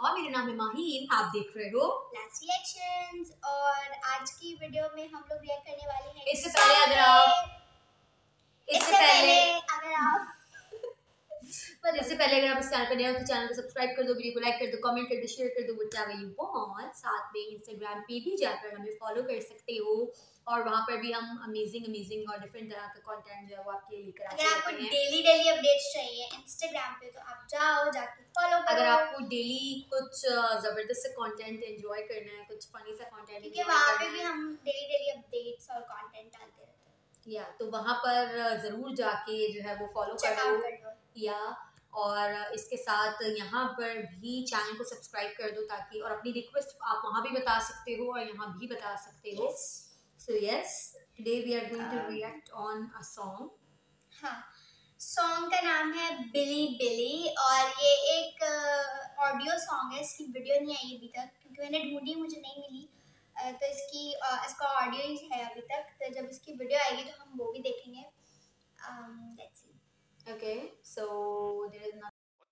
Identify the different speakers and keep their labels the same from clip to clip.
Speaker 1: और मेरा नाम है माहीन। आप देख रहे हो
Speaker 2: लास्ट रिएक्शंस और आज की वीडियो में हम लोग रिएक्ट करने वाले हैं।
Speaker 1: इससे पहले अगर आप इस चैनल पर नए हो तो चैनल को सब्सक्राइब कर दो, वीडियो को लाइक कर दो, कमेंट कर दो, शेयर कर दो, व्हाटएवर यू वांट। साथ में इंस्टाग्राम पे भी जाकर हमें फॉलो कर सकते हो और वहाँ पर भी हम अमेजिंग और डिफरेंट तरह का कंटेंट जो है वो आपके लिए लेकर आते हैं।
Speaker 2: अगर आपको डेली अपडेट्स चाहिए इंस्टाग्राम पे तो आप जाओ, जाके फॉलो करो।
Speaker 1: अगर आपको डेली कुछ जबरदस्त कंटेंट एंजॉय करना है, कुछ फनी सा कंटेंट,
Speaker 2: क्योंकि वहाँ पे भी हम डेली अपडेट्स और कंटेंट डालते रहते हैं
Speaker 1: या तो वहाँ पर जरूर जाके जो है वो फॉलो करो या और इसके साथ यहाँ पर भी चैनल को सब्सक्राइब कर दो ताकि और अपनी रिक्वेस्ट आप वहाँ भी बता सकते हो और यहाँ भी बता सकते हो। So yes, today we are going to react on a song.
Speaker 2: हाँ, सॉन्ग का नाम है बिली बिली और ये एक ऑडियो सॉन्ग है। इसकी वीडियो नहीं आई अभी तक क्योंकि मैंने ढूंढी, मुझे नहीं मिली। तो इसका ऑडियो ही है अभी तक। तो जब इसकी वीडियो आएगी तो हम वो भी देखेंगे। Let's see.
Speaker 1: Okay, so there is not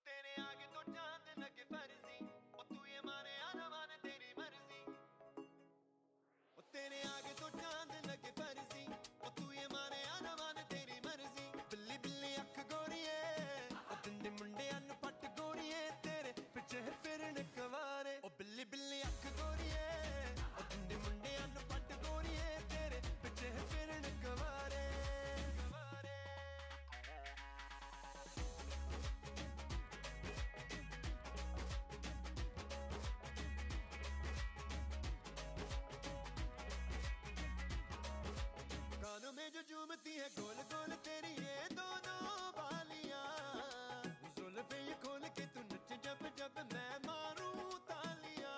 Speaker 3: में जो झूमती है गोल गोल तेरी ये दोनों बालियां, जुल्फे ये खोल के तू नच जब जब मैं मारूं तालियां।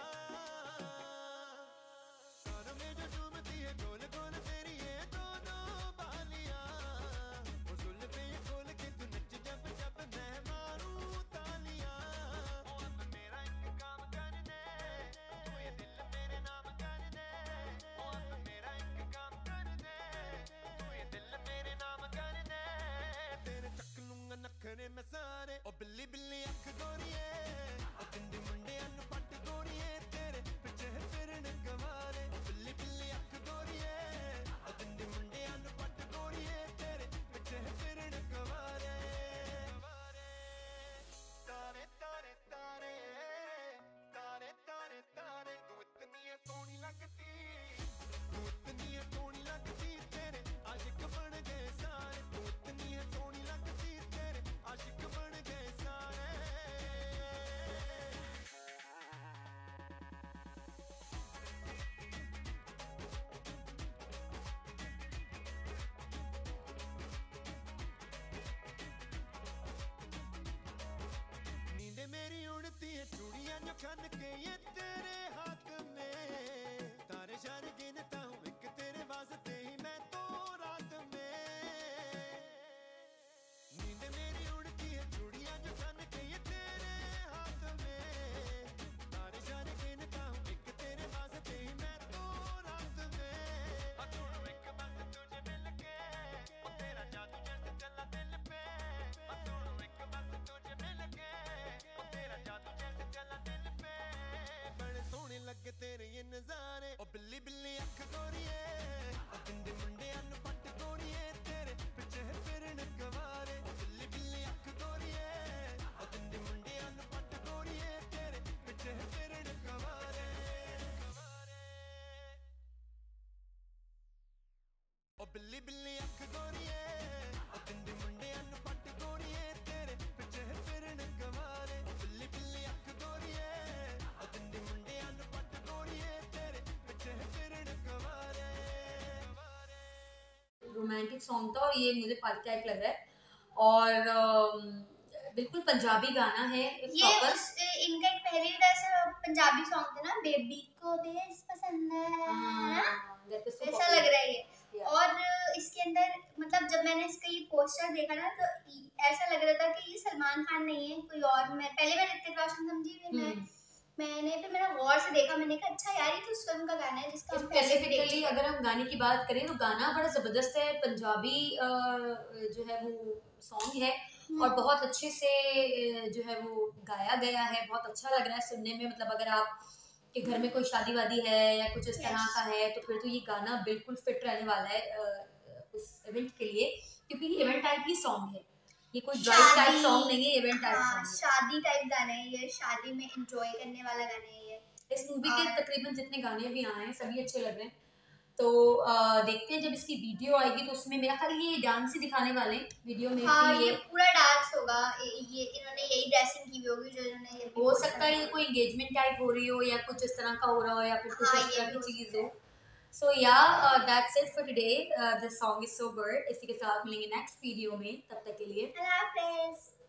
Speaker 3: कानों में जो झूमती है गोल गोल तेरी ये दोनों बालियां, जुल्फे ये खोल के तू नच जब जब मैं मारूं तालियां। ओ अब मेरा एक काम कर दे, तू ये दिल मेरे नाम कर दे। ओ अब मेरा एक काम कर दे, नखरे में सारे ओ बिल्ली बिल्ली अख गोरिए, ओ तिंदी मुंडियां नु पट गोरिए, तेरे पिछे फिरन गवारे। ओ बिल्ली बिल्ली अख गोरिए, ओ तिंदी मुंडियां नु पट गोरिए, तेरे पिछे फिरन गवारे। तारे तारे तारे तारे तारे तारे, तू इतनी है सोहनी लगती, तू इतनी है सोहनी लगती, तेरे आशिक बन गए सारे। तू इतनी है सोहनी लगती, आशिक बन गए सारे। नींदे मेरी उड़ती है चूड़ियां जो खन के ये तेरे हाथ में, तारे शारे गिनता हूँ एक तेरे वास्ते ही मैं तो रात में। नींदे मेरी उड़ती है चूड़ियां जो खन के ये तेरे हाथ में, तारे शारे गिनता हूँ एक तेरे वास्ते ही मैं तो रात में। अधूरा एक बस तुझे मिल के, ओ तेरा जादू जैसे चला दिल पे। अधूरा एक बस तुझे मिल के, ओ तेरा जादू जैसे चला दिल पे। बड़े सोहने लगे तेरे ये नजारे, ओ बिल्ली बिल्ली अख गोरिए, ओ तिंदे मुंडियां नु पट गोरिए, तेरे पिछे फिरन गवारे। ओ बिल्ली बिल्ली अख गोरिए, ओ तिंदे मुंडियां नु पट गोरिए, तेरे पिछे फिरन गवारे। ओ बिल्ली बिल्ली अख गोरिए, ओ तिंदे मुंडियां नु पट गोरिए, तेरे पिछे फिरन गवारे। ओ बिल्ली बिल्ली अख गोरिए, ओ तिंदे मुंडियां नु पट गोरिए, तेरे पिछे फिरन गवारे।
Speaker 1: रोमांटिक सॉन्ग था और ये मुझे पार्टी टाइप लग रहा है और बिल्कुल पंजाबी गाना है।
Speaker 2: ये इनका एक पहले भी ऐसा पंजाबी सॉन्ग था ना, बेबी को देश पसंद है, ऐसा लग रहा है ये। और इसके अंदर मतलब जब मैंने इसका ये पोस्टर देखा ना तो ऐसा लग रहा था कि ये सलमान खान नहीं है कोई और। मैं पहले मैं ऋतिक रोशन समझी, फिर मैंने गौर से देखा, मैंने कहा अच्छा यार ये तो उस फिल्म का गाना है जिसका
Speaker 1: स्पेसिफिकली अगर हम गाने की बात करें तो गाना बड़ा जबरदस्त है, पंजाबी जो है वो सॉन्ग है और बहुत अच्छे से जो है वो गाया गया है, बहुत अच्छा लग रहा है सुनने में। मतलब अगर आप के घर में कोई शादी वादी है या कुछ इस तरह का है तो फिर तो ये गाना बिल्कुल फिट रहने वाला है उस इवेंट के लिए, क्योंकि ये इवेंट टाइप ही सॉन्ग है, ये कोई ड्राइव टाइप सॉन्ग नहीं है, इवेंट टाइप सॉन्ग है।
Speaker 2: शादी टाइप गाना है ये, शादी में एंजॉय करने वाला गाना है ये।
Speaker 1: इस मूवी के तकरीबन जितने गाने भी आए हैं सभी अच्छे लग रहे हैं। तो देखते हैं जब इसकी वीडियो आएगी तो उसमें मेरा ख्याल ये डांस ही दिखाने वाले हैं वीडियो में।
Speaker 2: हाँ, ये पूरा डांस होगा, ये इन्होंने यही ड्रेसिंग की होगी जो इन्होंने ये
Speaker 1: हो सकता है ये कोई एंगेजमेंट टाइप हो रही हो या कुछ इस तरह का हो रहा हो या फिर कुछ इस तरह की चीज हो। So yeah that's it for today, the song is so good. इसी के साथ मिलेंगे नेक्स्ट वीडियो में, तब तक के लिए
Speaker 2: अल्लाह हाफिज़।